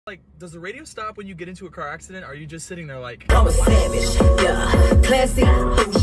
Like, does the radio stop when you get into a car accident? Or are you just sitting there like... I'm a savage, yeah, classy,